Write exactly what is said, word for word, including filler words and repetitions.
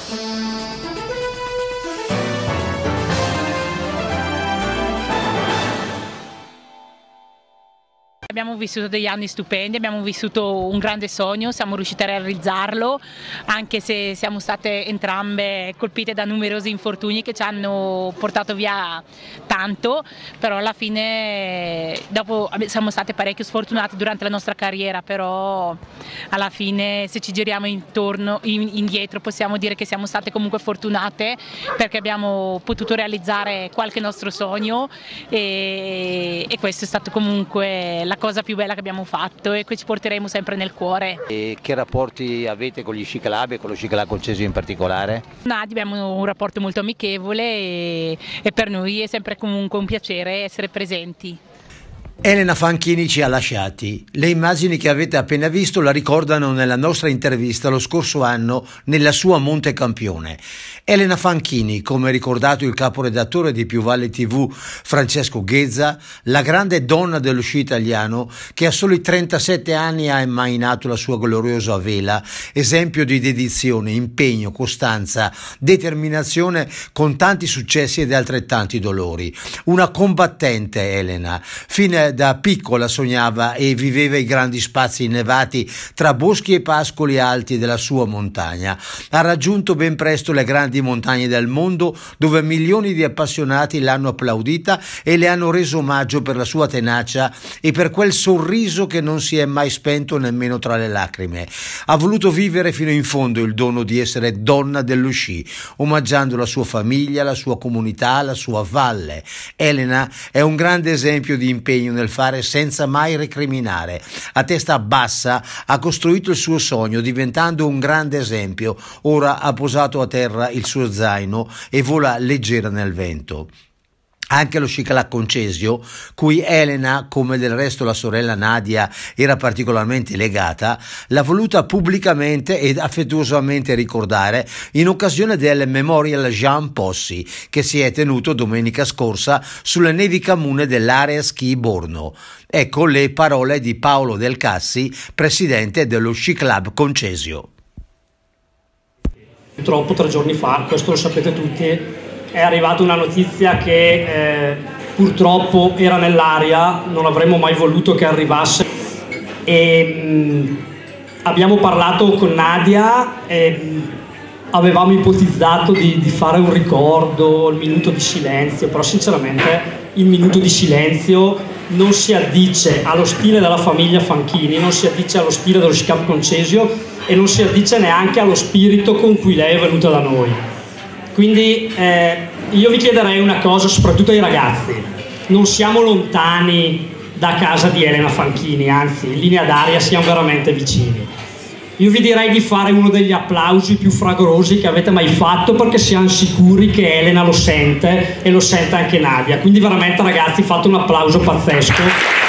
Abbiamo vissuto degli anni stupendi, abbiamo vissuto un grande sogno, siamo riusciti a realizzarlo, anche se siamo state entrambe colpite da numerosi infortuni che ci hanno portato via tanto, però alla fine dopo siamo state parecchio sfortunate durante la nostra carriera, però alla fine se ci giriamo intorno, indietro possiamo dire che siamo state comunque fortunate perché abbiamo potuto realizzare qualche nostro sogno e, e questo è stato comunque la cosa più bella che abbiamo fatto e che ci porteremo sempre nel cuore. E che rapporti avete con gli Sci Club e con lo Sci Club Concesio in particolare? Nadi abbiamo un rapporto molto amichevole e, e per noi è sempre comunque un piacere essere presenti. Elena Fanchini ci ha lasciati. Le immagini che avete appena visto la ricordano nella nostra intervista lo scorso anno nella sua Montecampione. Elena Fanchini, come ricordato il caporedattore di Più Valle tivù Francesco Ghezza, la grande donna dello sci italiano che a soli trentasette anni ha immainato la sua gloriosa vela, esempio di dedizione, impegno, costanza, determinazione con tanti successi ed altrettanti dolori. Una combattente Elena, fine da piccola sognava e viveva i grandi spazi innevati tra boschi e pascoli alti della sua montagna. Ha raggiunto ben presto le grandi montagne del mondo dove milioni di appassionati l'hanno applaudita e le hanno reso omaggio per la sua tenacia e per quel sorriso che non si è mai spento nemmeno tra le lacrime. Ha voluto vivere fino in fondo il dono di essere donna dello sci, omaggiando la sua famiglia, la sua comunità, la sua valle. Elena è un grande esempio di impegno nel fare senza mai recriminare. A testa bassa ha costruito il suo sogno diventando un grande esempio. Ora ha posato a terra il suo zaino e vola leggera nel vento. Anche lo Sci Club Concesio, cui Elena, come del resto la sorella Nadia, era particolarmente legata, l'ha voluta pubblicamente ed affettuosamente ricordare in occasione del Memorial Jean Possi che si è tenuto domenica scorsa sulle nevi comune dell'area ski Borno. Ecco le parole di Paolo Del Cassi, presidente dello Sci Club Concesio. Purtroppo tre giorni fa, questo lo sapete tutti, è arrivata una notizia che eh, purtroppo era nell'aria, non avremmo mai voluto che arrivasse e mh, abbiamo parlato con Nadia e mh, avevamo ipotizzato di, di fare un ricordo, il minuto di silenzio, però sinceramente il minuto di silenzio non si addice allo stile della famiglia Fanchini, non si addice allo stile dello Sci Club Concesio e non si addice neanche allo spirito con cui lei è venuta da noi. Quindi eh, io vi chiederei una cosa, soprattutto ai ragazzi: non siamo lontani da casa di Elena Fanchini, anzi in linea d'aria siamo veramente vicini. Io vi direi di fare uno degli applausi più fragorosi che avete mai fatto, perché siamo sicuri che Elena lo sente e lo sente anche Nadia. Quindi veramente ragazzi, fate un applauso pazzesco.